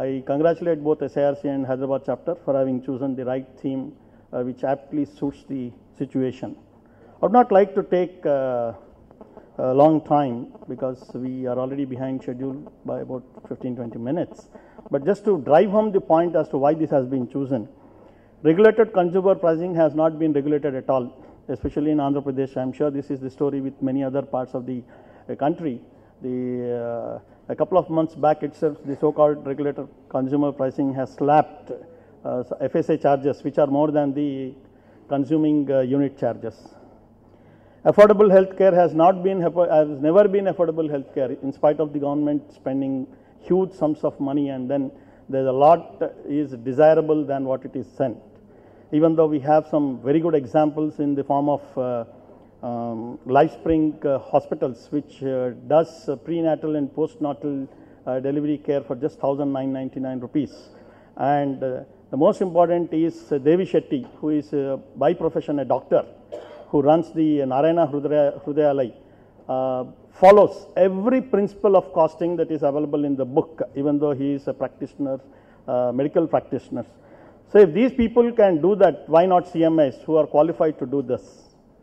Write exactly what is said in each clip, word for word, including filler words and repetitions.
I congratulate both S I R C and Hyderabad chapter for having chosen the right theme uh, which aptly suits the situation. I would not like to take uh, a long time because we are already behind schedule by about fifteen to twenty minutes. But just to drive home the point as to why this has been chosen, regulated consumer pricing has not been regulated at all, especially in Andhra Pradesh. I am sure this is the story with many other parts of the uh, country. The, uh, a couple of months back itself, the so-called regulated consumer pricing has slapped uh, F S A charges, which are more than the consuming uh, unit charges. Affordable health care has not been, has never been affordable health care, in spite of the government spending huge sums of money, and then there's a lot is desirable than what it is sent. Even though we have some very good examples in the form of uh, um, LifeSpring uh, hospitals, which uh, does uh, prenatal and postnatal uh, delivery care for just one thousand nine hundred ninety-nine rupees. And uh, the most important is uh, Devi Shetty, who is uh, by profession a doctor, who runs the Narayana Hrudayalaya, uh, follows every principle of costing that is available in the book, even though he is a practitioner, uh, medical practitioner. So if these people can do that, why not C M S who are qualified to do this?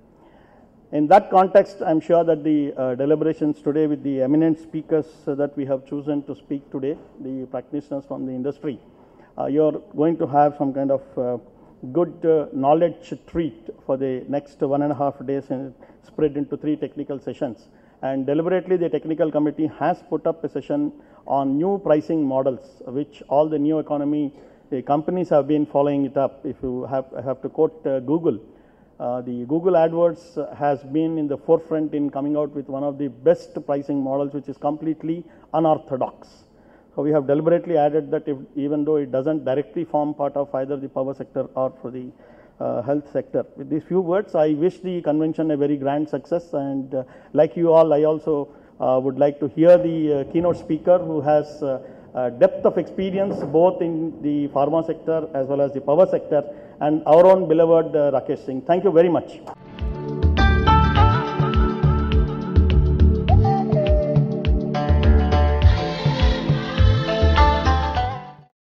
In that context, I am sure that the uh, deliberations today with the eminent speakers uh, that we have chosen to speak today, the practitioners from the industry, uh, you are going to have some kind of uh, good uh, knowledge treat for the next one and a half days and spread into three technical sessions. And deliberately the technical committee has put up a session on new pricing models, which all the new economy the companies have been following it up. If you have, I have to quote uh, Google, uh, the Google AdWords has been in the forefront in coming out with one of the best pricing models, which is completely unorthodox. So we have deliberately added that, if, even though it doesn't directly form part of either the power sector or for the uh, health sector. With these few words, I wish the convention a very grand success, and uh, like you all, I also uh, would like to hear the uh, keynote speaker who has uh, uh, depth of experience both in the pharma sector as well as the power sector, and our own beloved uh, Rakesh Singh. Thank you very much.